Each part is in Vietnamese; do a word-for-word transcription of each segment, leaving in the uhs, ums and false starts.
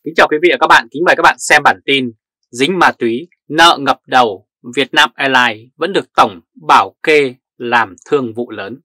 Kính chào quý vị và các bạn, kính mời các bạn xem bản tin dính ma túy, nợ ngập đầu, Vietnam Airlines vẫn được Tổng bảo kê làm thương vụ lớn.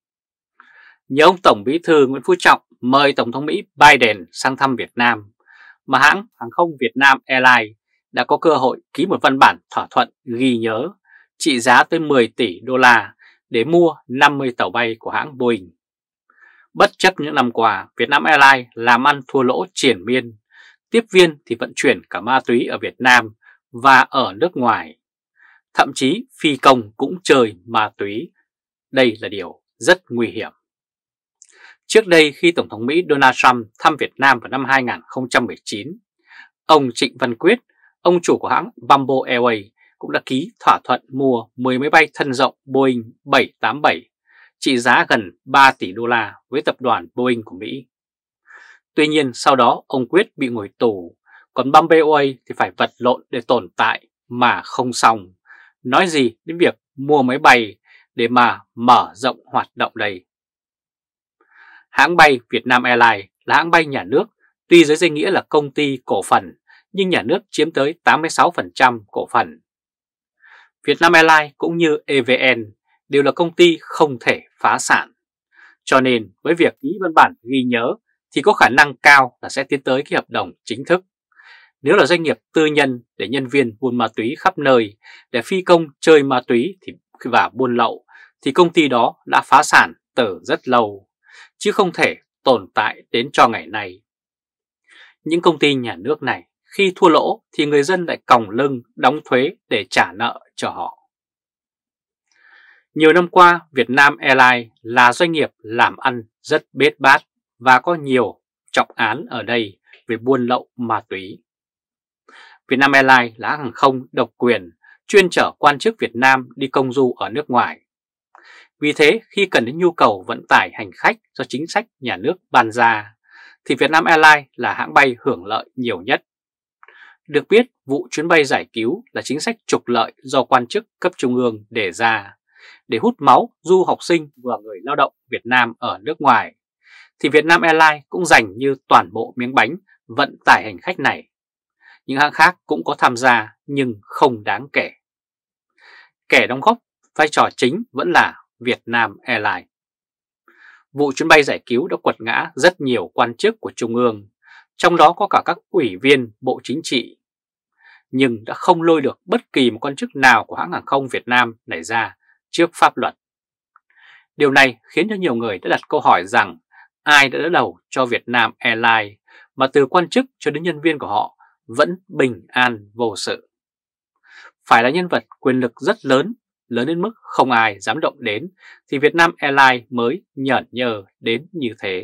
Nhờ ông Tổng Bí thư Nguyễn Phú Trọng mời Tổng thống Mỹ Biden sang thăm Việt Nam, mà hãng hàng không Vietnam Airlines đã có cơ hội ký một văn bản thỏa thuận ghi nhớ trị giá tới mười tỷ đô la để mua năm mươi tàu bay của hãng Boeing. Bất chấp những năm qua, Vietnam Airlines làm ăn thua lỗ triền miên, tiếp viên thì vận chuyển cả ma túy ở Việt Nam và ở nước ngoài. Thậm chí phi công cũng chơi ma túy. Đây là điều rất nguy hiểm. Trước đây khi Tổng thống Mỹ Donald Trump thăm Việt Nam vào năm hai nghìn không trăm mười chín, ông Trịnh Văn Quyết, ông chủ của hãng Bamboo Airways cũng đã ký thỏa thuận mua mười máy bay thân rộng Boeing bảy tám bảy trị giá gần ba tỷ đô la với tập đoàn Boeing của Mỹ. Tuy nhiên sau đó ông Quyết bị ngồi tù, còn Bamboo Airways thì phải vật lộn để tồn tại mà không xong. Nói gì đến việc mua máy bay để mà mở rộng hoạt động đây. Hãng bay Vietnam Airlines là hãng bay nhà nước, tuy dưới danh nghĩa là công ty cổ phần nhưng nhà nước chiếm tới tám mươi sáu phần trăm cổ phần. Vietnam Airlines cũng như e vê en đều là công ty không thể phá sản. Cho nên với việc ký văn bản ghi nhớ thì có khả năng cao là sẽ tiến tới cái hợp đồng chính thức. Nếu là doanh nghiệp tư nhân để nhân viên buôn ma túy khắp nơi, để phi công chơi ma túy thì và buôn lậu, thì công ty đó đã phá sản từ rất lâu, chứ không thể tồn tại đến cho ngày nay. Những công ty nhà nước này khi thua lỗ thì người dân lại còng lưng đóng thuế để trả nợ cho họ. Nhiều năm qua, Vietnam Airlines là doanh nghiệp làm ăn rất bết bát và có nhiều trọng án ở đây về buôn lậu ma túy. Vietnam Airlines là hãng hàng không độc quyền, chuyên chở quan chức Việt Nam đi công du ở nước ngoài. Vì thế, khi cần đến nhu cầu vận tải hành khách do chính sách nhà nước ban ra, thì Vietnam Airlines là hãng bay hưởng lợi nhiều nhất. Được biết, vụ chuyến bay giải cứu là chính sách trục lợi do quan chức cấp trung ương đề ra để hút máu du học sinh và người lao động Việt Nam ở nước ngoài, thì Vietnam Airlines cũng dành như toàn bộ miếng bánh vận tải hành khách này. Những hãng khác cũng có tham gia nhưng không đáng kể. Kẻ đóng góp vai trò chính vẫn là Vietnam Airlines. Vụ chuyến bay giải cứu đã quật ngã rất nhiều quan chức của Trung ương, trong đó có cả các ủy viên Bộ Chính trị, nhưng đã không lôi được bất kỳ một quan chức nào của hãng hàng không Việt Nam này ra trước pháp luật. Điều này khiến cho nhiều người đã đặt câu hỏi rằng ai đã đỡ đầu cho Vietnam Airlines mà từ quan chức cho đến nhân viên của họ vẫn bình an vô sự. Phải là nhân vật quyền lực rất lớn, lớn đến mức không ai dám động đến thì Vietnam Airlines mới nhởn nhơ đến như thế.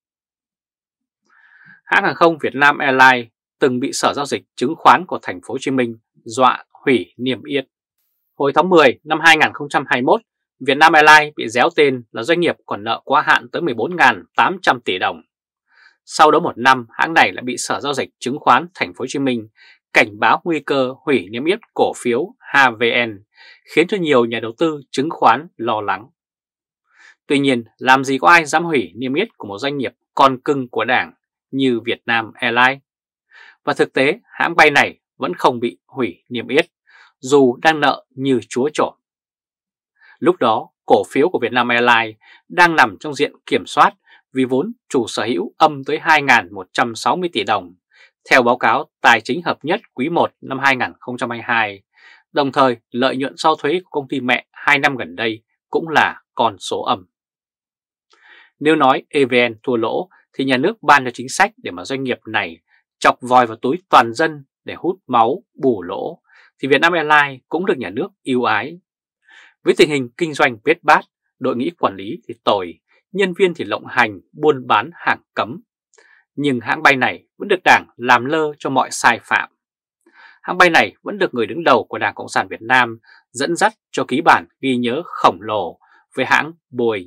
Hãng hàng không Vietnam Airlines từng bị Sở Giao dịch Chứng khoán của thành phố Hồ Chí Minh dọa hủy niêm yết. Hồi tháng mười năm hai nghìn không trăm hai mươi mốt, Vietnam Airlines bị déo tên là doanh nghiệp còn nợ quá hạn tới mười bốn nghìn tám trăm tỷ đồng. Sau đó một năm, hãng này lại bị Sở Giao dịch Chứng khoán thành phố Hồ Chí Minh cảnh báo nguy cơ hủy niêm yết cổ phiếu hát vê en, khiến cho nhiều nhà đầu tư chứng khoán lo lắng. Tuy nhiên, làm gì có ai dám hủy niêm yết của một doanh nghiệp con cưng của Đảng như Vietnam Airlines. Và thực tế, hãng bay này vẫn không bị hủy niêm yết, dù đang nợ như chúa trộm. Lúc đó, cổ phiếu của Vietnam Airlines đang nằm trong diện kiểm soát vì vốn chủ sở hữu âm tới hai nghìn một trăm sáu mươi tỷ đồng, theo báo cáo tài chính hợp nhất quý một năm hai nghìn không trăm hai mươi hai. Đồng thời, lợi nhuận sau thuế của công ty mẹ hai năm gần đây cũng là con số âm. Nếu nói e vê en thua lỗ thì nhà nước ban cho chính sách để mà doanh nghiệp này chọc vòi vào túi toàn dân để hút máu bù lỗ, thì Vietnam Airlines cũng được nhà nước ưu ái. Với tình hình kinh doanh bết bát, đội ngũ quản lý thì tồi, nhân viên thì lộng hành, buôn bán hàng cấm. Nhưng hãng bay này vẫn được Đảng làm lơ cho mọi sai phạm. Hãng bay này vẫn được người đứng đầu của Đảng Cộng sản Việt Nam dẫn dắt cho ký bản ghi nhớ khổng lồ với hãng Boeing.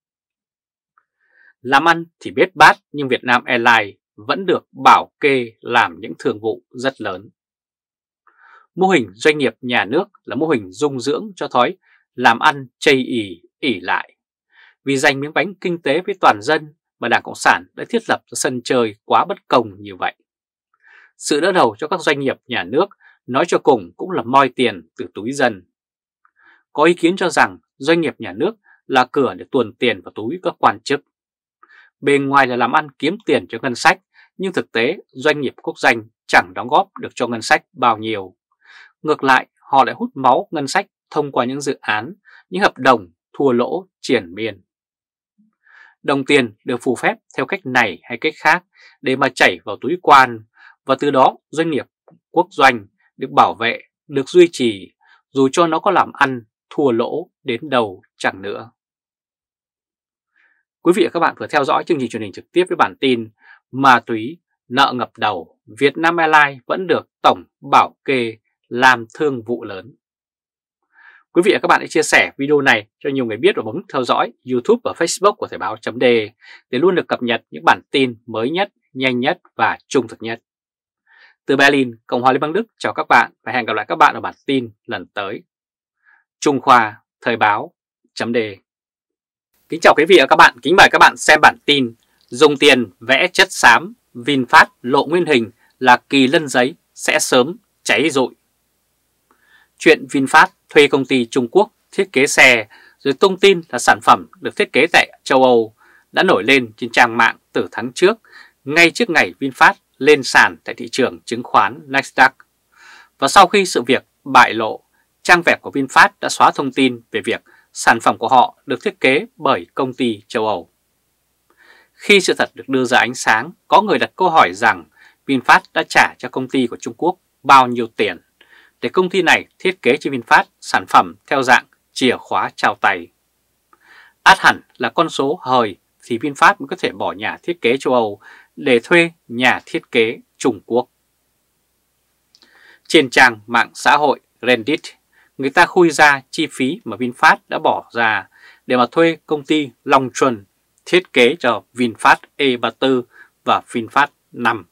Làm ăn thì bết bát nhưng Vietnam Airlines vẫn được bảo kê làm những thương vụ rất lớn. Mô hình doanh nghiệp nhà nước là mô hình dung dưỡng cho thói làm ăn chây ỳ ỷ lại. Vì giành miếng bánh kinh tế với toàn dân mà Đảng Cộng sản đã thiết lập ra sân chơi quá bất công như vậy. Sự đỡ đầu cho các doanh nghiệp nhà nước nói cho cùng cũng là moi tiền từ túi dân. Có ý kiến cho rằng doanh nghiệp nhà nước là cửa để tuồn tiền vào túi các quan chức. Bề ngoài là làm ăn kiếm tiền cho ngân sách, nhưng thực tế doanh nghiệp quốc doanh chẳng đóng góp được cho ngân sách bao nhiêu. Ngược lại, họ lại hút máu ngân sách thông qua những dự án, những hợp đồng thua lỗ triền miên. Đồng tiền được phù phép theo cách này hay cách khác để mà chảy vào túi quan, và từ đó doanh nghiệp quốc doanh được bảo vệ, được duy trì, dù cho nó có làm ăn thua lỗ đến đâu chẳng nữa. Quý vị và các bạn vừa theo dõi chương trình truyền hình trực tiếp với bản tin Ma túy nợ ngập đầu, Vietnam Airlines vẫn được tổng bảo kê làm thương vụ lớn. Quý vị và các bạn hãy chia sẻ video này cho nhiều người biết và bấm nút theo dõi YouTube và Facebook của Thời báo.de để luôn được cập nhật những bản tin mới nhất, nhanh nhất và trung thực nhất. Từ Berlin, Cộng hòa Liên bang Đức, chào các bạn và hẹn gặp lại các bạn ở bản tin lần tới. Trung Khoa, Thời báo.de. Kính chào quý vị và các bạn, kính mời các bạn xem bản tin dùng tiền vẽ chất xám, VinFast lộ nguyên hình là kỳ lân giấy sẽ sớm cháy rụi. Chuyện VinFast thuê công ty Trung Quốc thiết kế xe rồi tung tin là sản phẩm được thiết kế tại châu Âu đã nổi lên trên trang mạng từ tháng trước, ngay trước ngày VinFast lên sàn tại thị trường chứng khoán Nasdaq. Và sau khi sự việc bại lộ, trang web của VinFast đã xóa thông tin về việc sản phẩm của họ được thiết kế bởi công ty châu Âu. Khi sự thật được đưa ra ánh sáng, có người đặt câu hỏi rằng VinFast đã trả cho công ty của Trung Quốc bao nhiêu tiền để công ty này thiết kế cho VinFast sản phẩm theo dạng chìa khóa trao tay. Ắt hẳn là con số hời thì VinFast mới có thể bỏ nhà thiết kế châu Âu để thuê nhà thiết kế Trung Quốc. Trên trang mạng xã hội Reddit, người ta khui ra chi phí mà VinFast đã bỏ ra để mà thuê công ty Long Truong thiết kế cho VinFast E ba mươi tư và VinFast năm.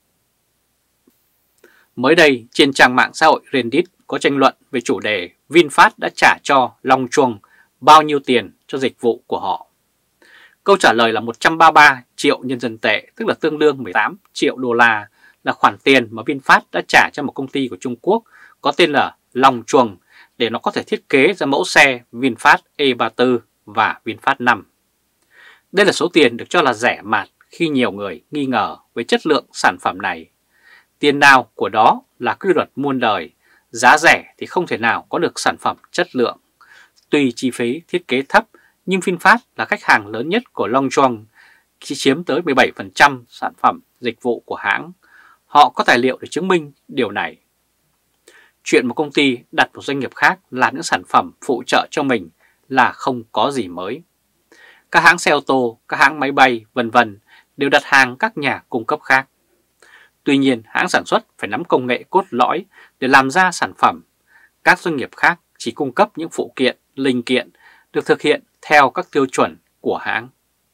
Mới đây, trên trang mạng xã hội Reddit có tranh luận về chủ đề VinFast đã trả cho Long Truong bao nhiêu tiền cho dịch vụ của họ. Câu trả lời là một trăm ba mươi ba triệu nhân dân tệ, tức là tương đương mười tám triệu đô la, là khoản tiền mà VinFast đã trả cho một công ty của Trung Quốc có tên là Long Truong để nó có thể thiết kế ra mẫu xe VinFast E ba mươi tư và VinFast năm. Đây là số tiền được cho là rẻ mạt khi nhiều người nghi ngờ về chất lượng sản phẩm này. Tiền nào của đó là quy luật muôn đời, giá rẻ thì không thể nào có được sản phẩm chất lượng. Tuy chi phí thiết kế thấp, nhưng VinFast là khách hàng lớn nhất của Long Truong, chỉ chiếm tới mười bảy phần trăm sản phẩm dịch vụ của hãng. Họ có tài liệu để chứng minh điều này. Chuyện một công ty đặt một doanh nghiệp khác làm những sản phẩm phụ trợ cho mình là không có gì mới. Các hãng xe ô tô, các hãng máy bay, vân vân đều đặt hàng các nhà cung cấp khác. Tuy nhiên, hãng sản xuất phải nắm công nghệ cốt lõi để làm ra sản phẩm. Các doanh nghiệp khác chỉ cung cấp những phụ kiện, linh kiện được thực hiện theo các tiêu chuẩn của hãng.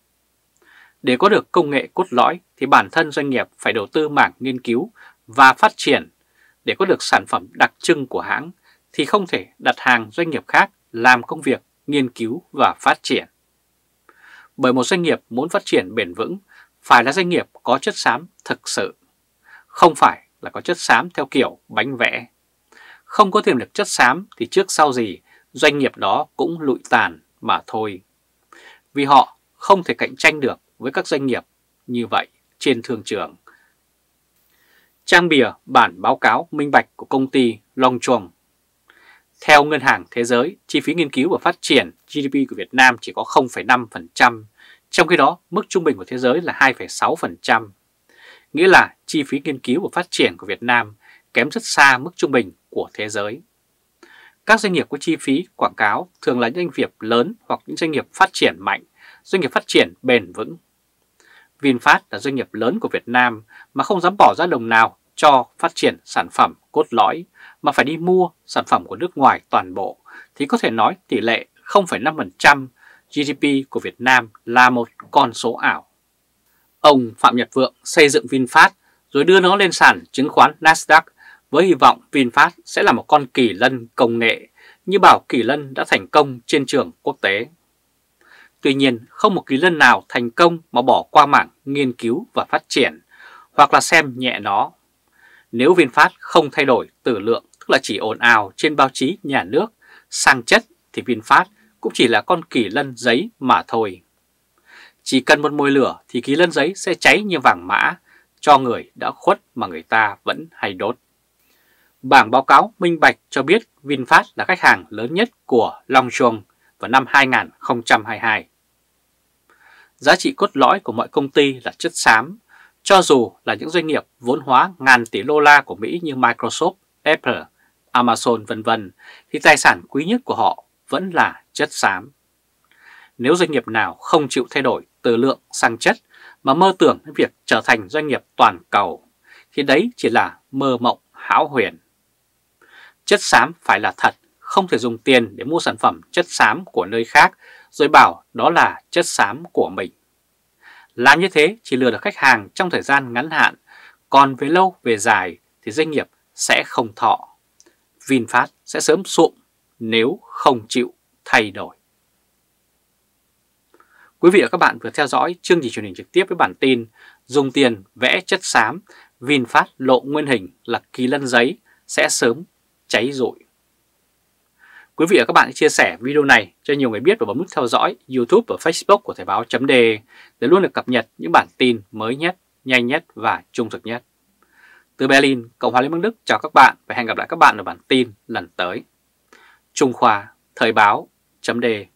Để có được công nghệ cốt lõi thì bản thân doanh nghiệp phải đầu tư mảng nghiên cứu và phát triển. Để có được sản phẩm đặc trưng của hãng thì không thể đặt hàng doanh nghiệp khác làm công việc nghiên cứu và phát triển. Bởi một doanh nghiệp muốn phát triển bền vững phải là doanh nghiệp có chất xám thực sự, không phải là có chất xám theo kiểu bánh vẽ. Không có tiềm lực chất xám thì trước sau gì doanh nghiệp đó cũng lụi tàn mà thôi. Vì họ không thể cạnh tranh được với các doanh nghiệp như vậy trên thương trường. Trang bìa bản báo cáo minh bạch của công ty Long Truong. Theo Ngân hàng Thế giới, chi phí nghiên cứu và phát triển G D P của Việt Nam chỉ có không phẩy năm phần trăm, trong khi đó mức trung bình của thế giới là hai phẩy sáu phần trăm. Nghĩa là chi phí nghiên cứu và phát triển của Việt Nam kém rất xa mức trung bình của thế giới. Các doanh nghiệp có chi phí quảng cáo thường là những doanh nghiệp lớn hoặc những doanh nghiệp phát triển mạnh, doanh nghiệp phát triển bền vững. VinFast là doanh nghiệp lớn của Việt Nam mà không dám bỏ ra đồng nào cho phát triển sản phẩm cốt lõi mà phải đi mua sản phẩm của nước ngoài toàn bộ, thì có thể nói tỷ lệ không phẩy năm phần trăm G D P của Việt Nam là một con số ảo. Ông Phạm Nhật Vượng xây dựng VinFast rồi đưa nó lên sàn chứng khoán Nasdaq với hy vọng VinFast sẽ là một con kỳ lân công nghệ như bảo kỳ lân đã thành công trên trường quốc tế. Tuy nhiên, không một kỳ lân nào thành công mà bỏ qua mảng nghiên cứu và phát triển hoặc là xem nhẹ nó. Nếu VinFast không thay đổi từ lượng, tức là chỉ ồn ào trên báo chí nhà nước, sang chất thì VinFast cũng chỉ là con kỳ lân giấy mà thôi. Chỉ cần một mồi lửa thì kỳ lân giấy sẽ cháy như vàng mã, cho người đã khuất mà người ta vẫn hay đốt. Bảng báo cáo minh bạch cho biết VinFast là khách hàng lớn nhất của Long Truong vào năm hai nghìn không trăm hai mươi hai. Giá trị cốt lõi của mọi công ty là chất xám, cho dù là những doanh nghiệp vốn hóa ngàn tỷ đô la của Mỹ như Microsoft, Apple, Amazon vân vân thì tài sản quý nhất của họ vẫn là chất xám. Nếu doanh nghiệp nào không chịu thay đổi từ lượng sang chất mà mơ tưởng đến việc trở thành doanh nghiệp toàn cầu thì đấy chỉ là mơ mộng hão huyền. Chất xám phải là thật, không thể dùng tiền để mua sản phẩm chất xám của nơi khác rồi bảo đó là chất xám của mình. Làm như thế chỉ lừa được khách hàng trong thời gian ngắn hạn, còn về lâu về dài thì doanh nghiệp sẽ không thọ. VinFast sẽ sớm sụm nếu không chịu thay đổi. Quý vị và các bạn vừa theo dõi chương trình truyền hình trực tiếp với bản tin dùng tiền vẽ chất xám, VinFast lộ nguyên hình là kỳ lân giấy sẽ sớm cháy rụi. Quý vị và các bạn chia sẻ video này cho nhiều người biết và bấm nút theo dõi YouTube và Facebook của Thời báo chấm de để luôn được cập nhật những bản tin mới nhất, nhanh nhất và trung thực nhất. Từ Berlin, Cộng hòa Liên bang Đức chào các bạn và hẹn gặp lại các bạn ở bản tin lần tới. Trung Khoa, Thời báo chấm de